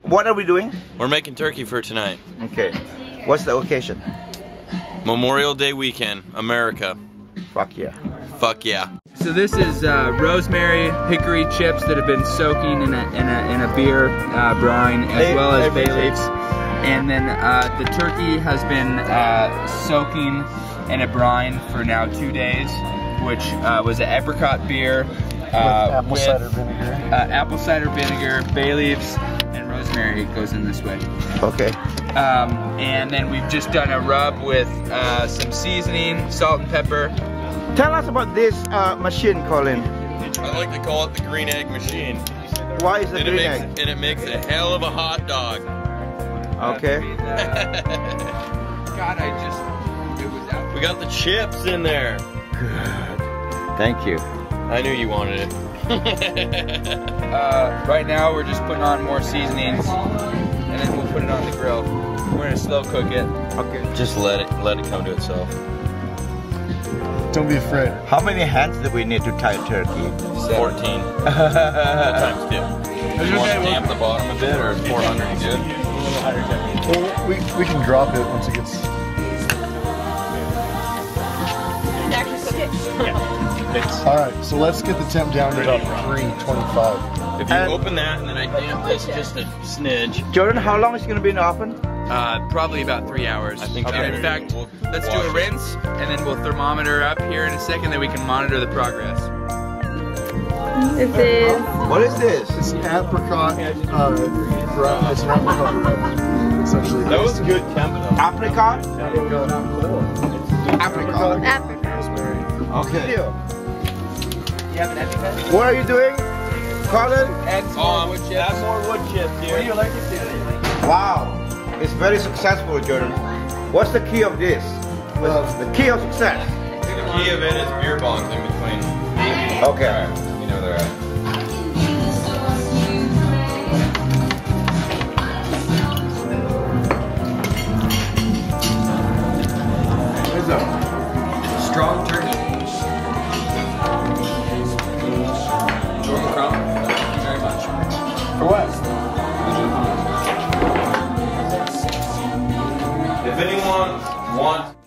What are we doing? We're making turkey for tonight. Okay. What's the occasion? Memorial Day weekend, America. Fuck yeah. Fuck yeah. So this is rosemary hickory chips that have been soaking in a beer brine, as well as bay leaves. And then the turkey has been soaking in a brine for now 2 days, which was an apricot beer with apple cider vinegar, bay leaves, and rosemary goes in this way. Okay. And then we've just done a rub with some seasoning, salt and pepper. Tell us about this machine, Colin. I like to call it the green egg machine. Why is it green egg? And it makes a hell of a hot dog. Okay. God, it was out. We got the chips in there. Good. Thank you. I knew you wanted it. Right now we're just putting on more seasonings, and then we'll put it on the grill. We're gonna slow cook it. Okay. Just let it come to itself. Don't be afraid. How many hands do we need to tie a turkey? 14. Times 2. You want to damp the bottom a bit, or is 400 good? Well, we can drop it once it gets. All right, so let's get the temp down to about 325. If you open that and then I damp this just a smidge. Jordan, how long is it going to be in the oven? Probably about 3 hours. I think. Okay. In fact, let's do a rinse, and then we'll thermometer up here in a second, then we can monitor the progress. This is... What is this? It's apricot. It's an apricot rub. Essentially. That was good tempo. Apricot? Apricot. Africa. Okay. You have an epipet? What are you doing, Colin? Add some more wood chips. Add more wood chips here. What do you like to do? Wow. It's very successful, Jordan. What's the key of this? The key of success? The key of it is beer bongs in between. Okay. You know they're at. What's up? Strong turkey. Jordan Crumb, thank you very much. For what? If anyone wants